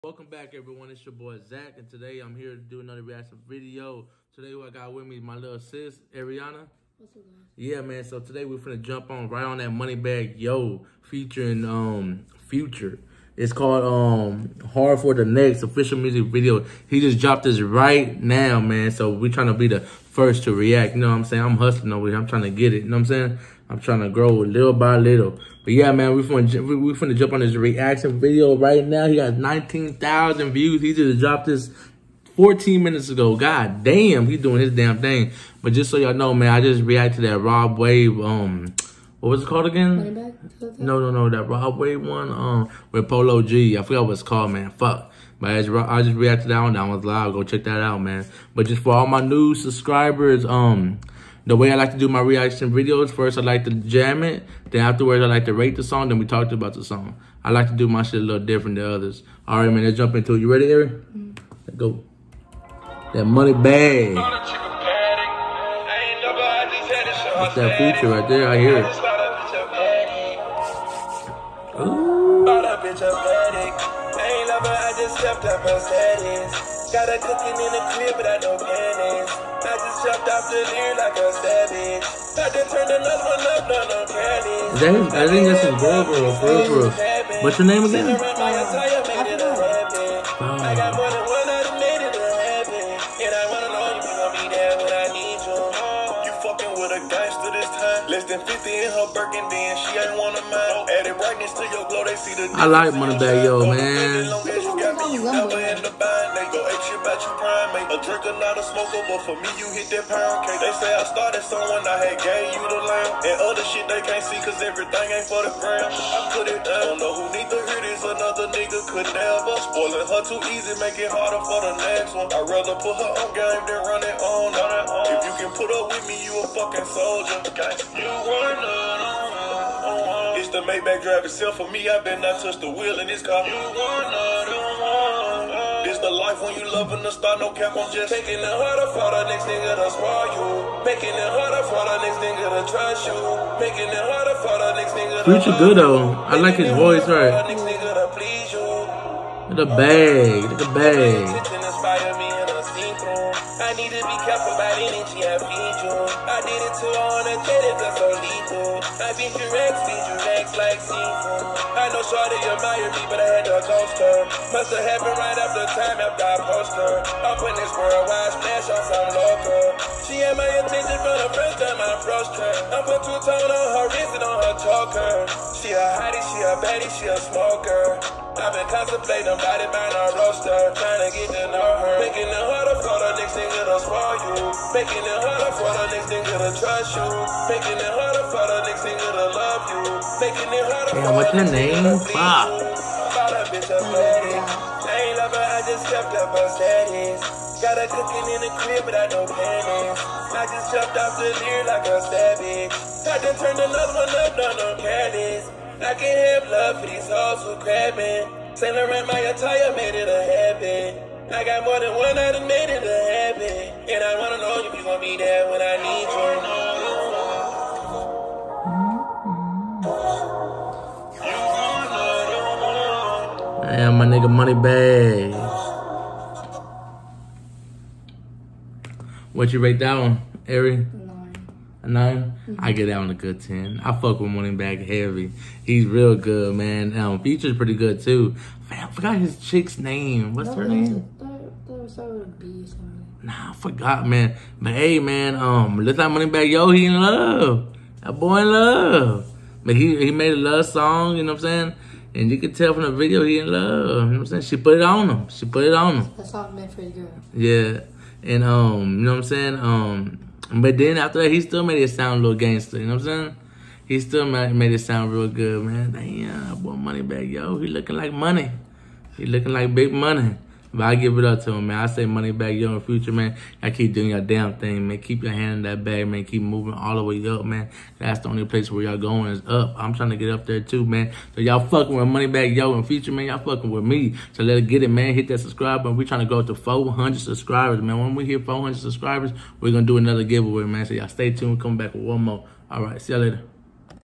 Welcome back, everyone. It's your boy Zach, and today I'm here to do another reaction video. Today, who I got with me is my little sis, Ariana. What's up, guys? Yeah, man. So today we're finna jump on right on that Moneybagg Yo featuring Future. It's called Hard for the Next official music video. He just dropped this right now, man. So we're trying to be the first to react. You know what I'm saying? I'm hustling over here. I'm trying to get it. You know what I'm saying? I'm trying to grow little by little. But yeah, man, we finna jump on this reaction video right now. He got 19,000 views. He just dropped this 14 minutes ago. God damn, he's doing his damn thing. But just so y'all know, man, I just reacted to that Rob Wave, what was it called again? Moneybagg? No, that Rob Wave one, with Polo G. I forgot what it's called, man. Fuck. But I just reacted to that one. That one's live. Go check that out, man. But just for all my new subscribers, the way I like to do my reaction videos, first I like to jam it. Then afterwards I like to rate the song. Then we talked about the song. I like to do my shit a little different than others. All right, man, let's jump into it. You ready, Aaron? Let's go. That Moneybagg. That's that Future right there. I hear it. Ooh. Got her cooking in the crib, but I don't mayonnaise. I just jumped off the leer like a savage. I just turned another one up, no candies. I think that's some girl. What's your name again? I got more than one, I done made it to heaven. And I wanna know if you gon' be there when I need you. You fucking with a gangster this time. Less than 50 in her Birkin, then she ain't wanna mind. Added brightness to your glow, they see the I like Moneybagg Yo, man. A drinker, not a smoker, but for me, you hit that pound cake. They say I started someone, I had gave you the lamb. And other shit they can't see, cause everything ain't for the gram. I put it down, know who need to hear this, another nigga could never. Spoiling her too easy, make it harder for the next one. I'd rather put her on game than run it on. If you can put up with me, you a fucking soldier. You weren't it's the Maybach drive itself for me, I bet not touch the wheel in this car. You weren't this the life when you loving the star, no cap, I'm just making it harder for the next nigga to spoil you. Making it harder for the next nigga to trust you. Making it harder for the next nigga to Future good though. I like his voice, right? The bag. I need to be careful about energy I feed you. I did it to on a jet, it was so lethal. I beat your ex like seafood. I know shorty admire me, but I had to ghost her. Must have happened right after time after I post her. I'm putting this worldwide splash on some local. She had my attention for the first time I approached her. I put two-tone on her wrist and on her choker. She a hottie, she a baddie, she a smoker. I've been contemplating body by her roaster, trying to get to know her. Making it harder for the next nigga to spoil you. Making it harder for the next nigga to trust you. Making it harder for the next nigga to love you. Making it harder for what's your name? Fuck. About a bitch of lady. I ain't love her, I just stepped up her status. Got her cooking in the crib, but I don't panic. I just jumped off the leer like a savage. I done turned another one up, no candies. I can't have love for these hoes who crabbing. Saint Laurent, my attire made it a habit. I got more than one, I done made it a habit. And I wanna know if you gon' be there when I need you. Damn, my nigga Moneybagg. What you rate that one, Ari? A 9? I get that one a good 10. I fuck with Moneybagg heavy. He's real good, man. Future's pretty good too. Man, I forgot his chick's name. What's her name? Nah, I forgot, man. But hey, man, looks like Moneybagg Yo, he in love. That boy in love. But he made a love song, you know what I'm saying? And you can tell from the video he in love. You know what I'm saying? She put it on him. That song meant for the girl. Yeah. And you know what I'm saying? But then after that, he still made it sound a little gangster, you know what I'm saying? He still made it sound real good, man. Damn, boy, Moneybagg Yo, he looking like money. He looking like big money. But I give it up to him, man. I say Moneybagg Yo in the Future, man. I keep doing your damn thing, man. Keep your hand in that bag, man. Keep moving all the way up, man. That's the only place where y'all going is up. I'm trying to get up there too, man. So y'all fucking with Moneybagg Yo in the Future, man. Y'all fucking with me. So let's get it, man. Hit that subscribe button. We're trying to go up to 400 subscribers, man. When we hit 400 subscribers, we're going to do another giveaway, man. So y'all stay tuned. We'll come back with one more. All right. See y'all later.